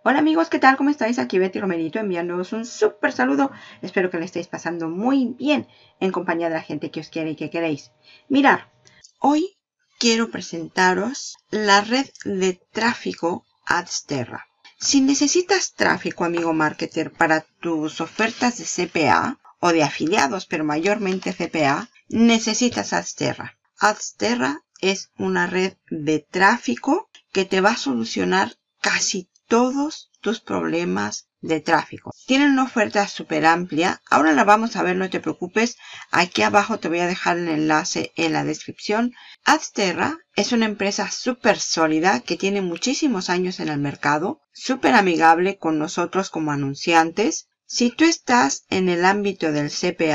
Hola amigos, ¿qué tal? ¿Cómo estáis? Aquí Betty Romerito enviándoos un súper saludo. Espero que le estéis pasando muy bien en compañía de la gente que os quiere y que queréis. Mirad, hoy quiero presentaros la red de tráfico Adsterra. Si necesitas tráfico, amigo marketer, para tus ofertas de CPA o de afiliados, pero mayormente CPA, necesitas Adsterra. Adsterra es una red de tráfico que te va a solucionar casi todos tus problemas de tráfico. Tienen una oferta súper amplia. Ahora la vamos a ver, no te preocupes. Aquí abajo te voy a dejar el enlace en la descripción. Adsterra es una empresa súper sólida que tiene muchísimos años en el mercado, súper amigable con nosotros como anunciantes. Si tú estás en el ámbito del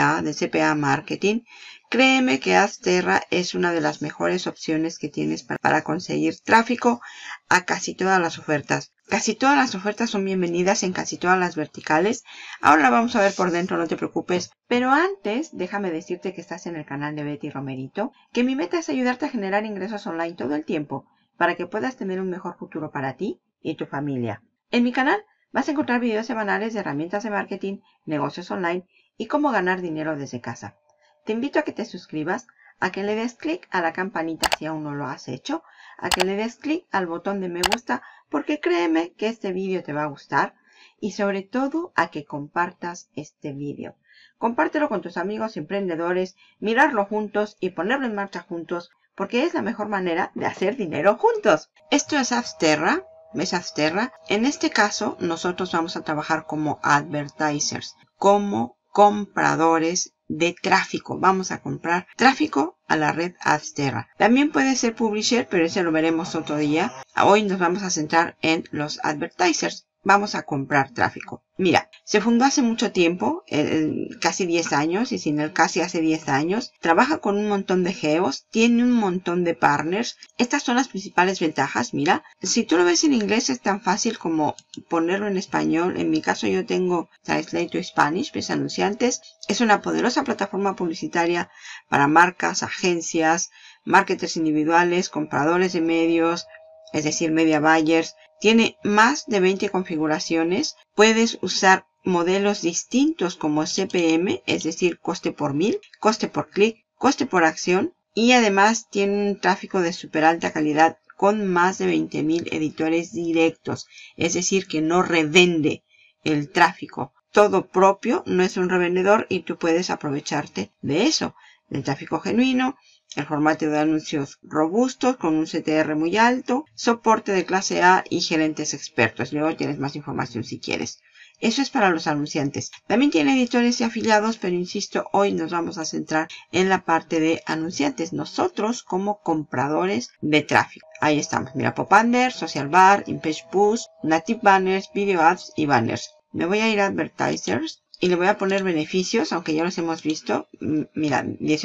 CPA marketing, créeme que Adsterra es una de las mejores opciones que tienes para conseguir tráfico a casi todas las ofertas. Casi todas las ofertas son bienvenidas en casi todas las verticales. Ahora la vamos a ver por dentro, no te preocupes. Pero antes, déjame decirte que estás en el canal de Betty Romerito, que mi meta es ayudarte a generar ingresos online todo el tiempo para que puedas tener un mejor futuro para ti y tu familia. En mi canal vas a encontrar videos semanales de herramientas de marketing, negocios online y cómo ganar dinero desde casa. Te invito a que te suscribas, a que le des clic a la campanita si aún no lo has hecho, a que le des clic al botón de me gusta porque créeme que este vídeo te va a gustar y sobre todo a que compartas este vídeo. Compártelo con tus amigos emprendedores, mirarlo juntos y ponerlo en marcha juntos porque es la mejor manera de hacer dinero juntos. Esto es Adsterra. ¿Ves Adsterra? En este caso nosotros vamos a trabajar como advertisers, como compradores de tráfico. Vamos a comprar tráfico a la red Adsterra. También puede ser publisher, pero ese lo veremos otro día. Hoy nos vamos a centrar en los advertisers. Vamos a comprar tráfico. Mira, se fundó hace mucho tiempo, casi 10 años, y sin el casi hace 10 años. Trabaja con un montón de geos, tiene un montón de partners. Estas son las principales ventajas. Mira, si tú lo ves en inglés es tan fácil como ponerlo en español. En mi caso yo tengo Translate to Spanish, mis anunciantes. Es una poderosa plataforma publicitaria para marcas, agencias, marketers individuales, compradores de medios, es decir, media buyers. Tiene más de 20 configuraciones. Puedes usar modelos distintos como CPM, es decir, coste por mil, coste por clic, coste por acción. Y además tiene un tráfico de súper alta calidad con más de 20.000 editores directos. Es decir, que no revende el tráfico. Todo propio, no es un revendedor y tú puedes aprovecharte de eso. Del tráfico genuino, el formato de anuncios robustos con un CTR muy alto, soporte de clase A y gerentes expertos. Luego tienes más información si quieres. Eso es para los anunciantes. También tiene editores y afiliados, pero insisto, hoy nos vamos a centrar en la parte de anunciantes. Nosotros como compradores de tráfico. Ahí estamos. Mira, Pop-Under, Social Bar, InPage Boost, Native Banners, Video Ads y Banners. Me voy a ir a Advertisers. Y le voy a poner beneficios, aunque ya los hemos visto. Mira,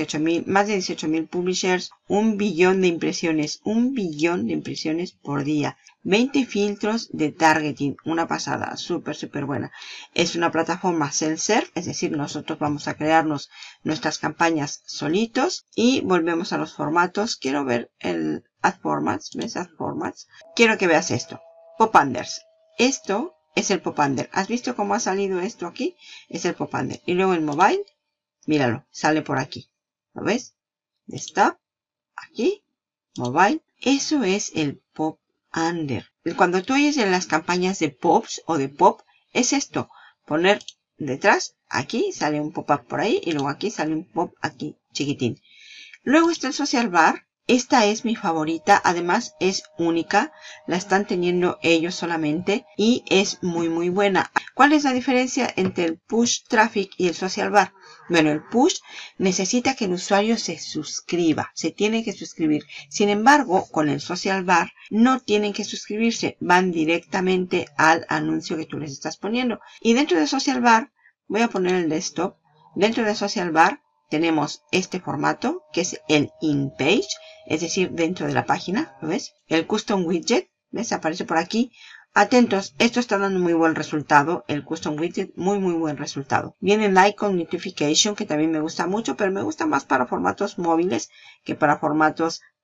más de 18.000 publishers, 1 billón de impresiones, 1 billón de impresiones por día. 20 filtros de targeting, una pasada, súper buena. Es una plataforma self-serve, es decir, nosotros vamos a crearnos nuestras campañas solitos y volvemos a los formatos. Quiero ver el Ad Formats, ¿ves Ad Formats? Quiero que veas esto. Pop-Unders. Esto es el Pop-Under. ¿Has visto cómo ha salido esto aquí? Es el Pop-Under. Y luego el mobile, míralo, sale por aquí. ¿Lo ves? Desktop, aquí, mobile. Eso es el Pop-Under. Cuando tú oyes en las campañas de Pops o de Pop, es esto. Poner detrás, aquí sale un pop-up por ahí y luego aquí sale un pop aquí chiquitín. Luego está el Social Bar. Esta es mi favorita, además es única, la están teniendo ellos solamente y es muy buena. ¿Cuál es la diferencia entre el Push Traffic y el Social Bar? Bueno, el Push necesita que el usuario se suscriba, se tiene que suscribir. Sin embargo, con el Social Bar no tienen que suscribirse, van directamente al anuncio que tú les estás poniendo. Y dentro de Social Bar, voy a poner el desktop, dentro de Social Bar tenemos este formato que es el in-page, es decir, dentro de la página, ¿lo ves? El Custom Widget, ¿ves? Aparece por aquí. Atentos, esto está dando muy buen resultado, el Custom Widget, muy buen resultado. Viene el Icon Notification, que también me gusta mucho, pero me gusta más para formatos móviles que para formatos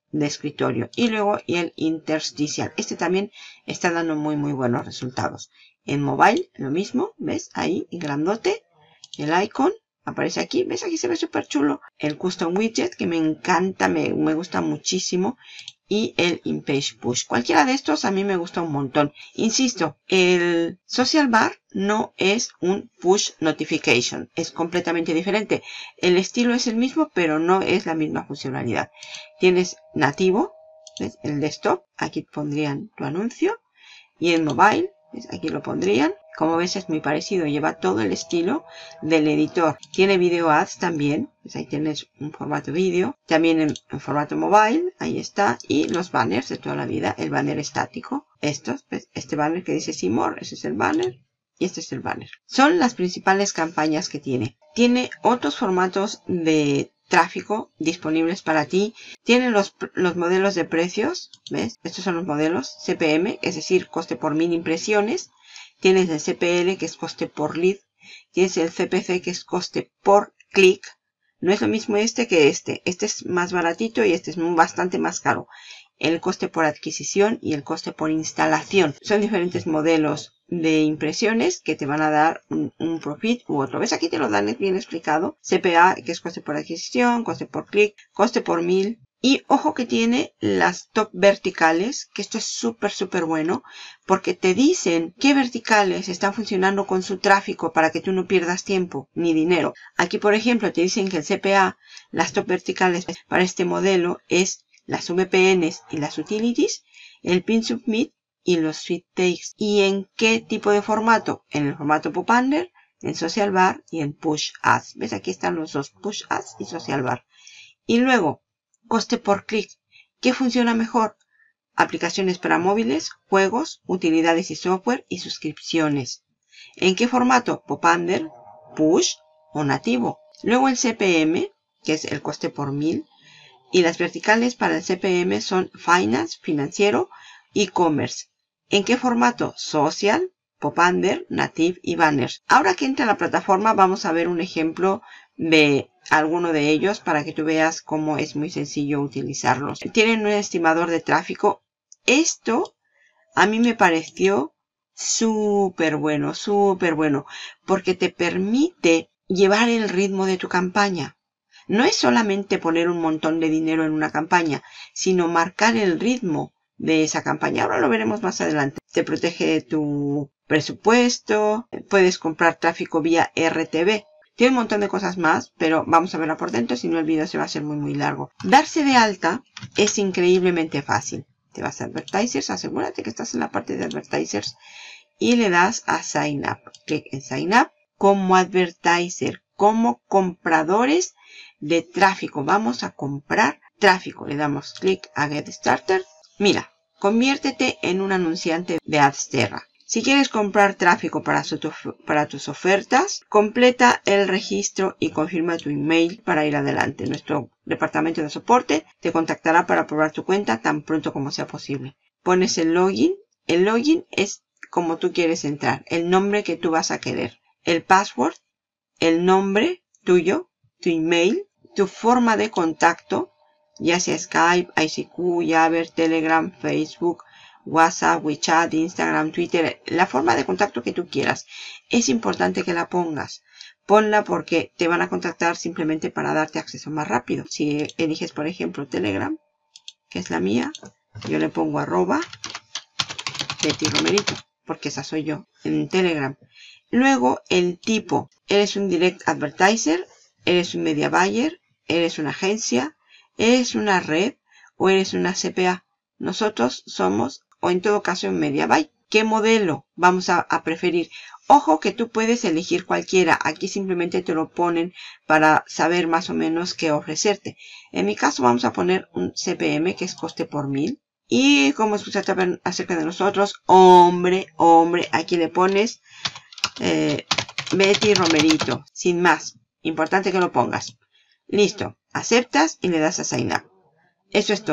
de escritorio. Y luego el intersticial. Este también está dando muy buenos resultados. En mobile, lo mismo. ¿Ves? Ahí, en grandote. El icon aparece aquí. ¿Ves? Aquí se ve súper chulo. El custom widget, que me encanta, me gusta muchísimo. Y el in-page push. Cualquiera de estos a mí me gusta un montón. Insisto, el social bar no es un push notification. Es completamente diferente. El estilo es el mismo, pero no es la misma funcionalidad. Tienes nativo, ¿ves? El desktop. Aquí pondrían tu anuncio. Y el mobile, ¿ves? Aquí lo pondrían. Como ves es muy parecido. Lleva todo el estilo del editor. Tiene video ads también. Pues ahí tienes un formato vídeo. También en formato mobile. Ahí está. Y los banners de toda la vida. El banner estático. Estos. ¿Ves? Este banner que dice See More. Ese es el banner. Y este es el banner. Son las principales campañas que tiene. Tiene otros formatos de tráfico disponibles para ti. Tiene los modelos de precios. ¿Ves? Estos son los modelos. CPM. Es decir, coste por 1000 impresiones. Tienes el CPL, que es coste por lead. Tienes el CPC, que es coste por clic. No es lo mismo este que este. Este es más baratito y este es bastante más caro. El coste por adquisición y el coste por instalación. Son diferentes modelos de impresiones que te van a dar un profit u otro. ¿Ves? Aquí te lo dan bien explicado. CPA, que es coste por adquisición, coste por clic, coste por 1000. Y ojo que tiene las top verticales, que esto es súper bueno, porque te dicen qué verticales están funcionando con su tráfico para que tú no pierdas tiempo ni dinero. Aquí, por ejemplo, te dicen que el CPA, las top verticales para este modelo es las VPNs y las utilities, el pin submit y los sweep takes. ¿Y en qué tipo de formato? En el formato pop-under, en social bar y en push ads. ¿Ves? Aquí están los dos, push ads y social bar. Y luego, coste por clic. ¿Qué funciona mejor? Aplicaciones para móviles, juegos, utilidades y software y suscripciones. ¿En qué formato? Pop-under, push o nativo. Luego el CPM, que es el coste por 1000. Y las verticales para el CPM son finance, financiero, e-commerce. ¿En qué formato? Social, pop-under, native y banners. Ahora que entra a la plataforma vamos a ver un ejemplo de alguno de ellos para que tú veas cómo es muy sencillo utilizarlos. Tienen un estimador de tráfico. Esto a mí me pareció súper bueno, porque te permite llevar el ritmo de tu campaña. No es solamente poner un montón de dinero en una campaña, sino marcar el ritmo de esa campaña. Ahora lo veremos más adelante. Te protege tu presupuesto, puedes comprar tráfico vía RTV. Tiene un montón de cosas más, pero vamos a verla por dentro, si no el video se va a hacer muy largo. Darse de alta es increíblemente fácil. Te vas a Advertisers, asegúrate que estás en la parte de Advertisers y le das a Sign Up. Clic en Sign Up como Advertiser, como compradores de tráfico. Vamos a comprar tráfico. Le damos clic a Get Started. Mira, conviértete en un anunciante de Adsterra. Si quieres comprar tráfico para tus ofertas, completa el registro y confirma tu email para ir adelante. Nuestro departamento de soporte te contactará para probar tu cuenta tan pronto como sea posible. Pones el login. El login es como tú quieres entrar, el nombre que tú vas a querer. El password, el nombre tuyo, tu email, tu forma de contacto, ya sea Skype, ICQ, Jabber, Telegram, Facebook, WhatsApp, WeChat, Instagram, Twitter, la forma de contacto que tú quieras. Es importante que la pongas. Ponla porque te van a contactar simplemente para darte acceso más rápido. Si eliges, por ejemplo, Telegram, que es la mía, yo le pongo @Betty Romerito, porque esa soy yo en Telegram. Luego, el tipo. ¿Eres un direct advertiser? ¿Eres un media buyer? ¿Eres una agencia? ¿Eres una red? ¿O eres una CPA? Nosotros somos, o en todo caso, un media buy. ¿Qué modelo vamos a preferir? Ojo que tú puedes elegir cualquiera. Aquí simplemente te lo ponen para saber más o menos qué ofrecerte. En mi caso vamos a poner un CPM, que es coste por 1000. Y como escuchaste acerca de nosotros, hombre, aquí le pones Betty Romerito, sin más. Importante que lo pongas. Listo, aceptas y le das a Sign Up. Eso es todo.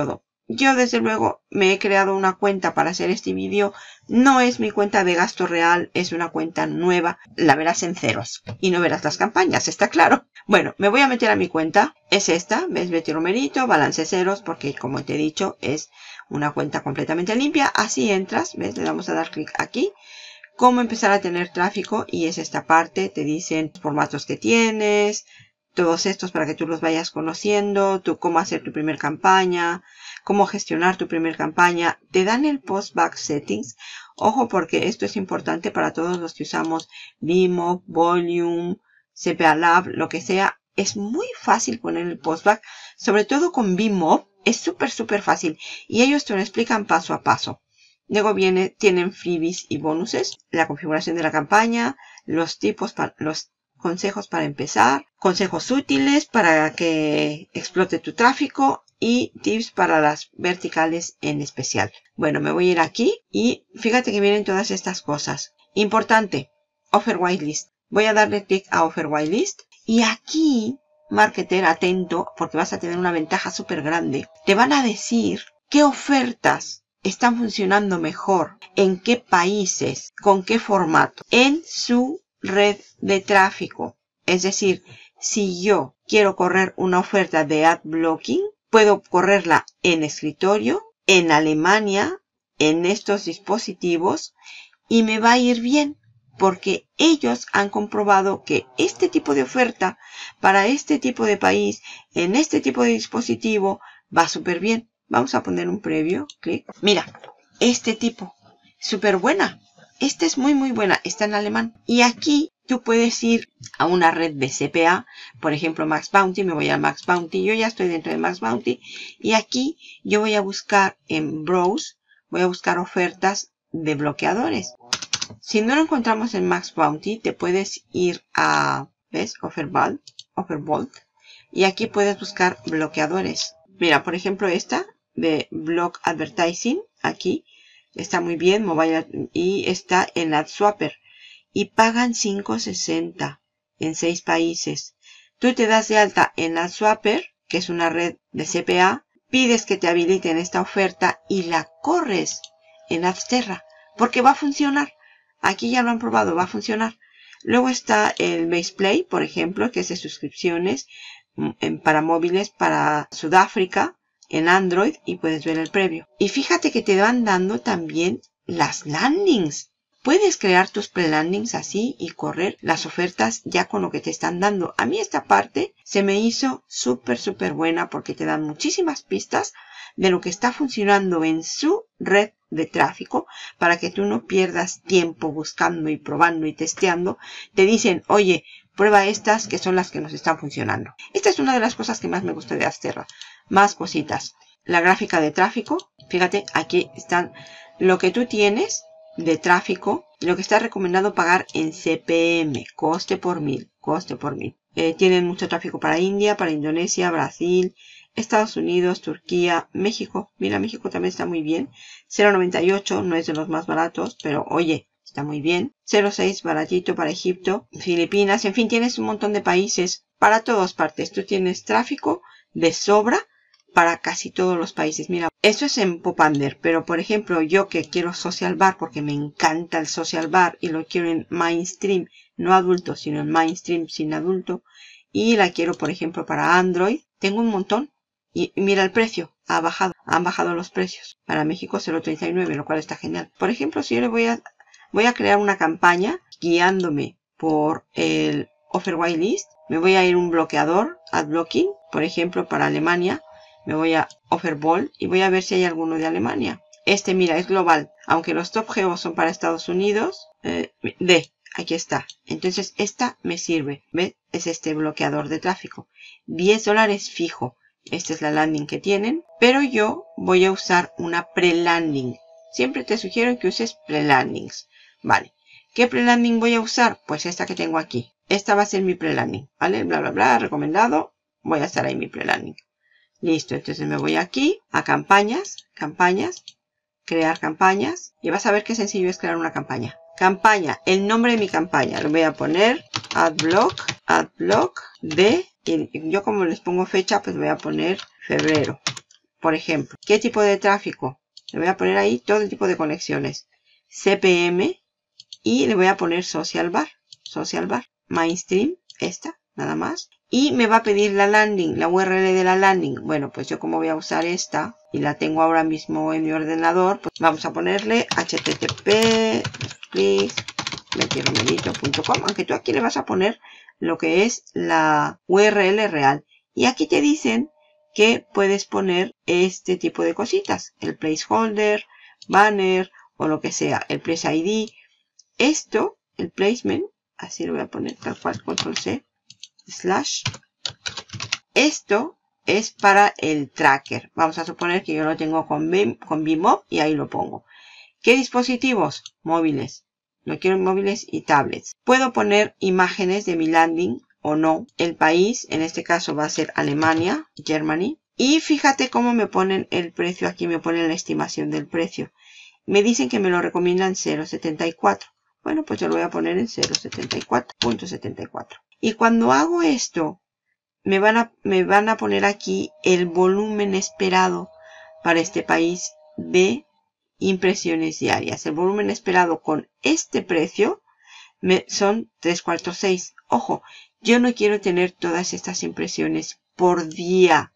yo desde luego me he creado una cuenta para hacer este vídeo. No es mi cuenta de gasto real, es una cuenta nueva. La verás en ceros y no verás las campañas, está claro. Bueno, me voy a meter a mi cuenta. Es esta, ¿ves? Betty Romerito, balance ceros, porque como te he dicho, es una cuenta completamente limpia. Así entras, ¿ves? Le damos a dar clic aquí. Cómo empezar a tener tráfico, y es esta parte. Te dicen los formatos que tienes, todos estos para que tú los vayas conociendo, tú cómo hacer tu primer campaña, cómo gestionar tu primer campaña. Te dan el post-back settings. Ojo, porque esto es importante para todos los que usamos Vimo, Volume, CPA Lab, lo que sea. Es muy fácil poner el post-back, sobre todo con Vimo. Es súper fácil y ellos te lo explican paso a paso. Luego tienen freebies y bonuses, la configuración de la campaña, los tipos, los consejos para empezar, consejos útiles para que explote tu tráfico y tips para las verticales en especial. Bueno, me voy a ir aquí y fíjate que vienen todas estas cosas. Importante, Offer Whitelist. Voy a darle clic a Offer Whitelist y aquí, marketer, atento, porque vas a tener una ventaja súper grande. Te van a decir qué ofertas están funcionando mejor, en qué países, con qué formato, en su red de tráfico. Es decir, si yo quiero correr una oferta de ad blocking, puedo correrla en escritorio, en Alemania, en estos dispositivos, y me va a ir bien, porque ellos han comprobado que este tipo de oferta para este tipo de país, en este tipo de dispositivo, va súper bien. Vamos a poner un previo, clic. Mira, este tipo, súper buena. Esta es muy buena, está en alemán. Y aquí tú puedes ir a una red de CPA, por ejemplo Max Bounty. Me voy a Max Bounty, yo ya estoy dentro de Max Bounty. Y aquí yo voy a buscar en Browse, voy a buscar ofertas de bloqueadores. Si no lo encontramos en Max Bounty, te puedes ir a, ¿ves? Offerbolt. Y aquí puedes buscar bloqueadores. Mira, por ejemplo, esta de Block Advertising, aquí está muy bien, mobile, y está en AdSwapper. Y pagan $5.60 en 6 países. Tú te das de alta en AdSwapper, que es una red de CPA, pides que te habiliten esta oferta y la corres en Adsterra, porque va a funcionar. Aquí ya lo han probado, va a funcionar. Luego está el Baseplay, por ejemplo, que es de suscripciones para móviles para Sudáfrica en Android, y puedes ver el previo. Y fíjate que te van dando también las landings. Puedes crear tus pre-landings así y correr las ofertas ya con lo que te están dando. A mí esta parte se me hizo súper buena porque te dan muchísimas pistas de lo que está funcionando en su red de tráfico para que tú no pierdas tiempo buscando y probando y testeando. Te dicen, oye, prueba estas que son las que nos están funcionando. Esta es una de las cosas que más me gusta de Adsterra. Más cositas. La gráfica de tráfico. Fíjate, aquí están lo que tú tienes de tráfico, lo que está recomendado pagar en CPM, coste por mil. Tienen mucho tráfico para India, para Indonesia, Brasil, Estados Unidos, Turquía, México. Mira, México también está muy bien. 0.98, no es de los más baratos, pero oye, está muy bien. 0.6, baratito para Egipto, Filipinas, en fin, tienes un montón de países para todas partes. Tú tienes tráfico de sobra para casi todos los países. Mira, esto es en Popander, pero por ejemplo, yo que quiero Social Bar, porque me encanta el Social Bar y lo quiero en Mainstream, no adulto, sino en Mainstream sin adulto, y la quiero, por ejemplo, para Android, tengo un montón. Y mira el precio, han bajado los precios. Para México 0.39, lo cual está genial. Por ejemplo, si yo le voy a crear una campaña guiándome por el Offer Whitelist, me voy a ir a un bloqueador, AdBlocking, por ejemplo, para Alemania. Me voy a Offerbolt y voy a ver si hay alguno de Alemania. Este, mira, es global. Aunque los top geos son para Estados Unidos. Aquí está. Entonces, esta me sirve. ¿Ves? Es este bloqueador de tráfico. $10 fijo. Esta es la landing que tienen. Pero yo voy a usar una pre-landing. Siempre te sugiero que uses pre-landings. Vale. ¿Qué pre-landing voy a usar? Pues esta que tengo aquí. Esta va a ser mi pre-landing. ¿Vale? Bla, bla, bla. Recomendado. Voy a estar ahí mi pre-landing. Listo, entonces me voy aquí a campañas, crear campañas, y vas a ver qué sencillo es crear una campaña. Campaña, el nombre de mi campaña, lo voy a poner adblock de, y yo como les pongo fecha, pues voy a poner febrero. Por ejemplo, ¿qué tipo de tráfico? Le voy a poner ahí todo el tipo de conexiones. CPM y le voy a poner social bar. Mainstream, esta, nada más. Y me va a pedir la landing, la URL de la landing. Bueno, pues yo como voy a usar esta y la tengo ahora mismo en mi ordenador, pues vamos a ponerle http://bettyromerito.com, aunque tú aquí le vas a poner lo que es la URL real. Y aquí te dicen que puedes poner este tipo de cositas, el placeholder, banner o lo que sea, el place ID. Esto, el placement, así lo voy a poner tal cual, control C, /. Esto es para el tracker. Vamos a suponer que yo lo tengo con Vmob y ahí lo pongo. ¿Qué dispositivos? Móviles. Lo quiero en móviles y tablets. Puedo poner imágenes de mi landing o no. El país, en este caso va a ser Alemania, Germany. Y fíjate cómo me ponen el precio. Aquí me ponen la estimación del precio. Me dicen que me lo recomiendan 0.74. Bueno, pues yo lo voy a poner en 0.74.74. Y cuando hago esto, me van a poner aquí el volumen esperado para este país de impresiones diarias. El volumen esperado con este precio son 346. Ojo, yo no quiero tener todas estas impresiones por día.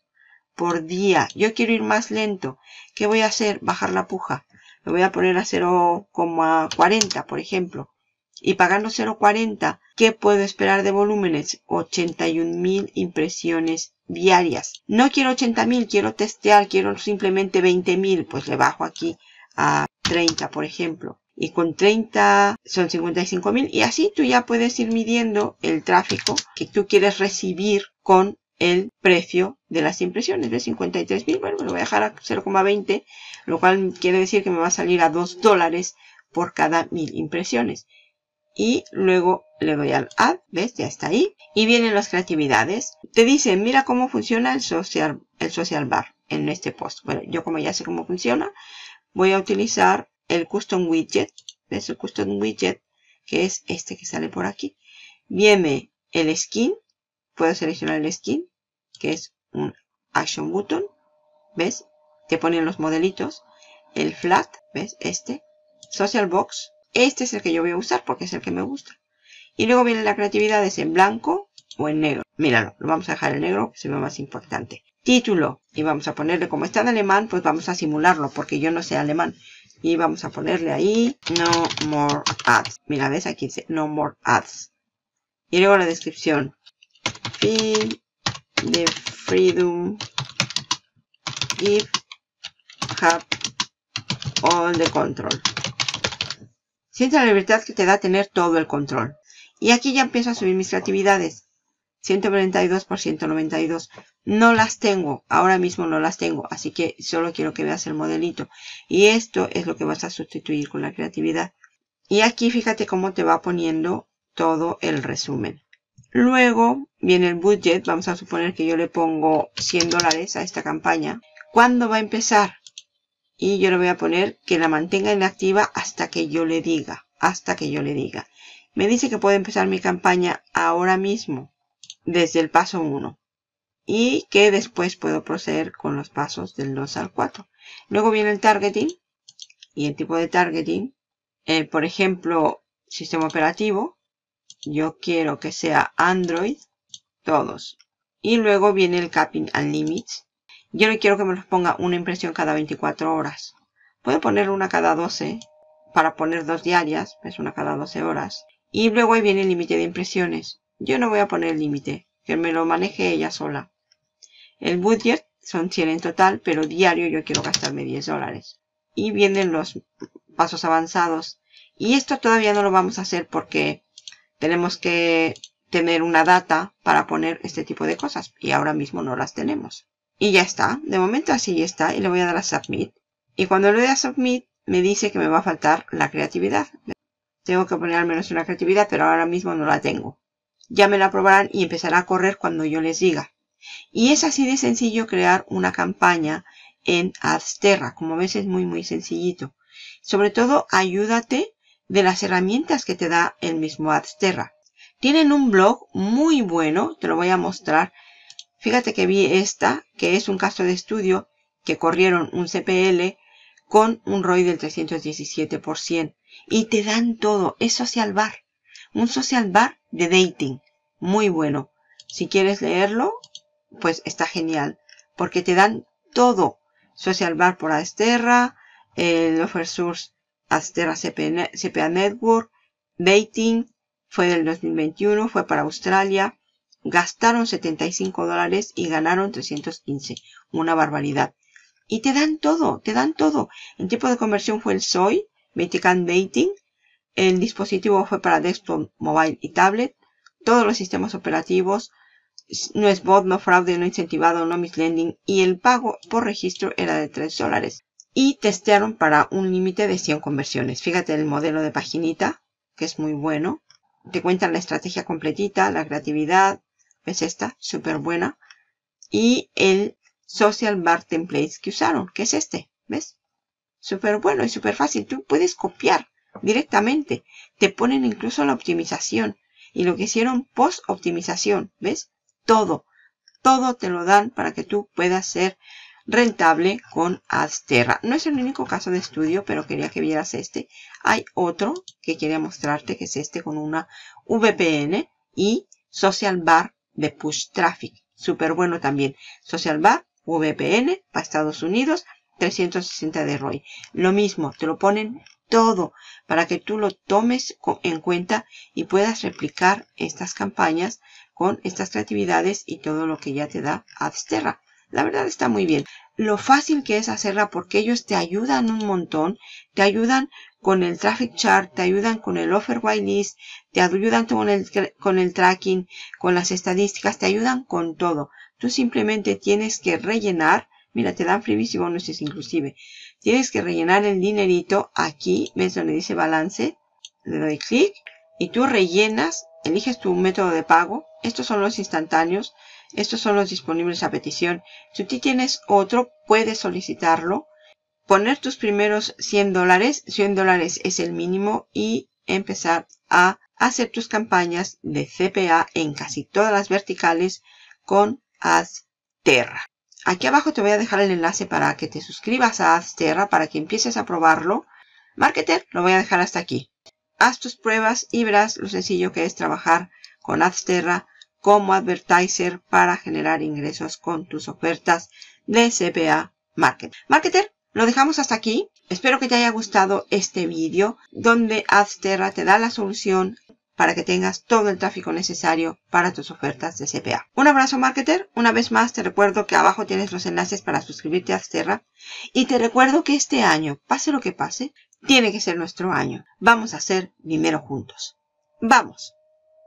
Yo quiero ir más lento. ¿Qué voy a hacer? Bajar la puja. Lo voy a poner a 0,40, por ejemplo. Y pagando 0,40, ¿qué puedo esperar de volúmenes? 81.000 impresiones diarias. No quiero 80.000, quiero testear, quiero simplemente 20.000. Pues le bajo aquí a 30, por ejemplo. Y con 30 son 55.000. Y así tú ya puedes ir midiendo el tráfico que tú quieres recibir con el precio de las impresiones de 53.000. Bueno, me lo voy a dejar a 0,20, lo cual quiere decir que me va a salir a $2 por cada 1000 impresiones. Y luego le doy al add, ¿ves? Ya está ahí. Y vienen las creatividades. Te dicen, mira cómo funciona el social bar en este post. Bueno, yo como ya sé cómo funciona, voy a utilizar el custom widget. ¿Ves? El custom widget, que es este que sale por aquí. Viene el skin. Puedo seleccionar el skin, que es un action button. ¿Ves? Te ponen los modelitos. El flat, ¿ves? Este. Social box. Este es el que yo voy a usar porque es el que me gusta. Y luego viene la creatividad, es en blanco o en negro. Míralo, lo vamos a dejar en negro, que se ve más importante. Título. Y vamos a ponerle, como está en alemán, pues vamos a simularlo porque yo no sé alemán. Y vamos a ponerle ahí, no more ads. Mira, ¿ves? Aquí dice, no more ads. Y luego la descripción. Feel the freedom, give, have all the control. Siente la libertad que te da tener todo el control. Y aquí ya empiezo a subir mis creatividades. 142 por 192. No las tengo. Ahora mismo no las tengo. Así que solo quiero que veas el modelito. Y esto es lo que vas a sustituir con la creatividad. Y aquí fíjate cómo te va poniendo todo el resumen. Luego viene el budget. Vamos a suponer que yo le pongo $100 a esta campaña. ¿Cuándo va a empezar? Y yo le voy a poner que la mantenga inactiva hasta que yo le diga. Me dice que puedo empezar mi campaña ahora mismo, desde el paso 1. Y que después puedo proceder con los pasos del 2 al 4. Luego viene el targeting. Y el tipo de targeting. Por ejemplo, sistema operativo. Yo quiero que sea Android. Todos. Y luego viene el capping and limits. Yo no quiero que me los ponga una impresión cada 24 horas. Puedo poner una cada 12 para poner 2 diarias, es una cada 12 horas. Y luego ahí viene el límite de impresiones. Yo no voy a poner límite, que me lo maneje ella sola. El budget son 100 en total, pero diario yo quiero gastarme $10. Y vienen los pasos avanzados. Y esto todavía no lo vamos a hacer porque tenemos que tener una data para poner este tipo de cosas. Y ahora mismo no las tenemos. Y ya está. De momento así está. Y le voy a dar a Submit. Y cuando le doy a Submit, me dice que me va a faltar la creatividad. Tengo que poner al menos una creatividad, pero ahora mismo no la tengo. Ya me la aprobarán y empezará a correr cuando yo les diga. Y es así de sencillo crear una campaña en Adsterra. Como ves, es muy sencillito. Sobre todo, ayúdate de las herramientas que te da el mismo Adsterra. Tienen un blog muy bueno. Te lo voy a mostrar. Fíjate que vi esta, que es un caso de estudio, que corrieron un CPL con un ROI del 317%. Y te dan todo. Es Social Bar. Un Social Bar de dating. Muy bueno. Si quieres leerlo, pues está genial. Porque te dan todo. Social Bar por Asterra, el Offer Source Asterra CPA Network, Dating, fue del 2021, fue para Australia. Gastaron $75 y ganaron 315. Una barbaridad. Y te dan todo, te dan todo. El tipo de conversión fue el SOI, Vatican Dating. El dispositivo fue para desktop, mobile y tablet. Todos los sistemas operativos. No es bot, no fraude, no incentivado, no mislending. Y el pago por registro era de $3. Y testearon para un límite de 100 conversiones. Fíjate el modelo de paginita, que es muy bueno. Te cuentan la estrategia completita, la creatividad. ¿Ves esta? Súper buena. Y el Social Bar Templates que usaron, que es este. ¿Ves? Súper bueno y súper fácil. Tú puedes copiar directamente. Te ponen incluso la optimización. Y lo que hicieron post-optimización. ¿Ves? Todo. Todo te lo dan para que tú puedas ser rentable con Adsterra. No es el único caso de estudio, pero quería que vieras este. Hay otro que quería mostrarte, que es este con una VPN y Social Bar de Push Traffic. Súper bueno también. Social Bar, VPN para Estados Unidos, 360 de ROI. Lo mismo, te lo ponen todo para que tú lo tomes en cuenta y puedas replicar estas campañas con estas creatividades y todo lo que ya te da Adsterra. La verdad está muy bien. Lo fácil que es hacerla porque ellos te ayudan un montón. Te ayudan con el Traffic Chart, te ayudan con el Offer Whitelist, te ayudan con el tracking, con las estadísticas, te ayudan con todo. Tú simplemente tienes que rellenar. Mira, te dan freebies y bonuses inclusive. Tienes que rellenar el dinerito aquí. ¿Ves donde dice balance? Le doy clic y tú rellenas, eliges tu método de pago. Estos son los instantáneos. Estos son los disponibles a petición. Si tú tienes otro, puedes solicitarlo. Poner tus primeros $100. $100 es el mínimo y empezar a hacer tus campañas de CPA en casi todas las verticales con Adsterra. Aquí abajo te voy a dejar el enlace para que te suscribas a Adsterra para que empieces a probarlo. Marketer, lo voy a dejar hasta aquí. Haz tus pruebas y verás lo sencillo que es trabajar con Adsterra como advertiser para generar ingresos con tus ofertas de CPA Marketer. Marketer, lo dejamos hasta aquí. Espero que te haya gustado este vídeo donde Adsterra te da la solución para que tengas todo el tráfico necesario para tus ofertas de CPA. Un abrazo, Marketer. Una vez más te recuerdo que abajo tienes los enlaces para suscribirte a Adsterra. Y te recuerdo que este año, pase lo que pase, tiene que ser nuestro año. Vamos a hacer dinero juntos. ¡Vamos!